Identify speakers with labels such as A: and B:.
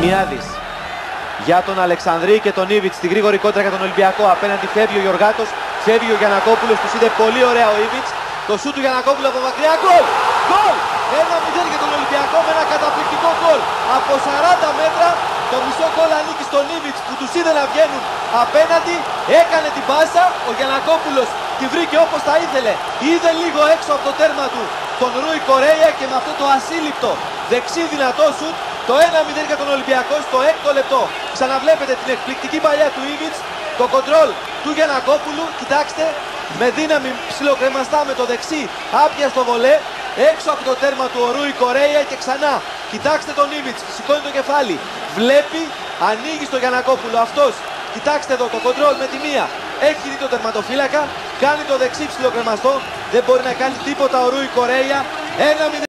A: Μιάδης για τον Αλεξανδρή και τον Ήβιτς στη γρήγορη κόντρα για τον Ολυμπιακό. Απέναντι φεύγει ο Γιωργάτος, φεύγει ο Γιαννακόπουλος, τους είδε πολύ ωραία ο Ήβιτς. Το σούτ του Γιαννακόπουλου από μακριά, γκολ! Γκολ! 1-0 για τον Ολυμπιακό με ένα καταπληκτικό γκολ. Από 40 μέτρα το μισό γκολ ανήκει στον Ήβιτς που τους είδε να βγαίνουν απέναντι. Έκανε την πάσα, ο Γιαννακόπουλος τη βρήκε όπως τα ήθελε. Είδε λίγο έξω από το τέρμα του τον Ρούι Κορέια και με αυτό το ασύλληπτο δεξί δυνατό σουτ το 1-0 για τον Ολυμπιακό στο 6ο λεπτό. Ξαναβλέπετε την εκπληκτική παλιά του Ήβιτς, το κοντρόλ του Γιαννακόπουλου. Κοιτάξτε, με δύναμη ψιλοκρεμαστά με το δεξί, άπιαστο βολέ, έξω από το τέρμα του ο Ρούι Κορέια και ξανά. Κοιτάξτε τον Ήβιτς, σηκώνει το κεφάλι, βλέπει, ανοίγει στο Γιαννακόπουλο αυτός. Κοιτάξτε εδώ το κοντρόλ με τη μία. Έχει δει το τερματοφύλακα, κάνει το δεξί ψιλοκρεμαστό, δεν μπορεί να κάνει τίποτα ο Ρούι Κορέια. 1-0.